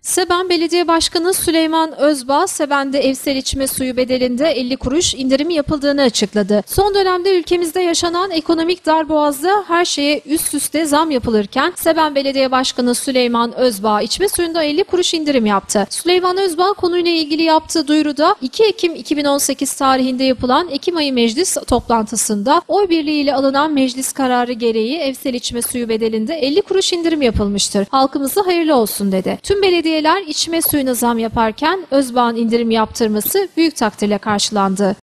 Seben Belediye Başkanı Süleyman Özbağ, Seben'de evsel içme suyu bedelinde 50 kuruş indirim yapıldığını açıkladı. Son dönemde ülkemizde yaşanan ekonomik darboğazda her şeye üst üste zam yapılırken Seben Belediye Başkanı Süleyman Özbağ içme suyunda 50 kuruş indirim yaptı. Süleyman Özbağ konuyla ilgili yaptığı duyuruda 2 Ekim 2018 tarihinde yapılan Ekim ayı meclis toplantısında oy birliğiyle alınan meclis kararı gereği evsel içme suyu bedelinde 50 kuruş indirim yapılmıştır. Halkımıza hayırlı olsun dedi. Tüm belediyeler içme suyuna zam yaparken Özbağ'ın indirim yaptırması büyük takdirle karşılandı.